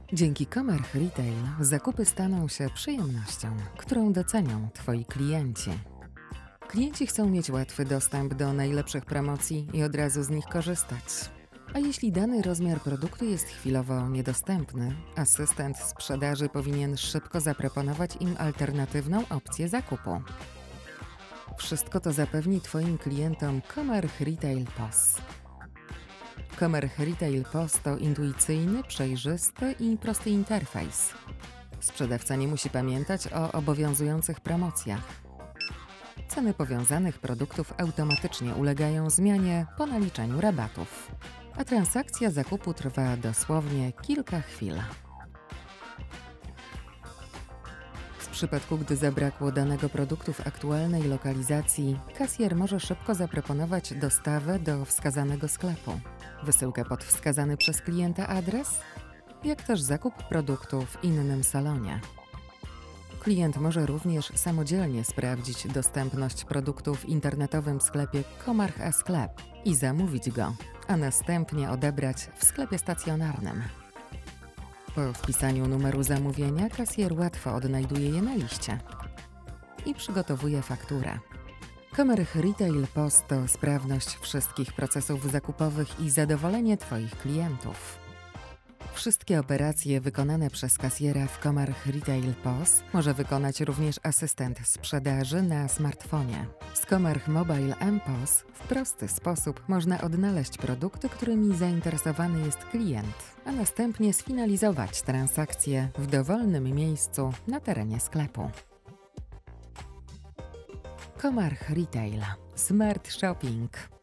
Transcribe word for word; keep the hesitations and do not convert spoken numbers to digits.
Dzięki Comarch Retail zakupy staną się przyjemnością, którą docenią Twoi klienci. Klienci chcą mieć łatwy dostęp do najlepszych promocji i od razu z nich korzystać. A jeśli dany rozmiar produktu jest chwilowo niedostępny, asystent sprzedaży powinien szybko zaproponować im alternatywną opcję zakupu. Wszystko to zapewni Twoim klientom Comarch Retail P O S. Comarch Retail P O S to intuicyjny, przejrzysty i prosty interfejs. Sprzedawca nie musi pamiętać o obowiązujących promocjach. Ceny powiązanych produktów automatycznie ulegają zmianie po naliczeniu rabatów, a transakcja zakupu trwa dosłownie kilka chwil. W przypadku, gdy zabrakło danego produktu w aktualnej lokalizacji, kasjer może szybko zaproponować dostawę do wskazanego sklepu, wysyłkę pod wskazany przez klienta adres, jak też zakup produktu w innym salonie. Klient może również samodzielnie sprawdzić dostępność produktu w internetowym sklepie Comarch e-Sklep i zamówić go, a następnie odebrać w sklepie stacjonarnym. Po wpisaniu numeru zamówienia kasjer łatwo odnajduje je na liście i przygotowuje fakturę. Comarch Retail P O S to sprawność wszystkich procesów zakupowych i zadowolenie Twoich klientów. Wszystkie operacje wykonane przez kasjera w Comarch Retail P O S może wykonać również asystent sprzedaży na smartfonie. Z Comarch Mobile M P O S w prosty sposób można odnaleźć produkty, którymi zainteresowany jest klient, a następnie sfinalizować transakcję w dowolnym miejscu na terenie sklepu. Comarch Retail. Smart Shopping.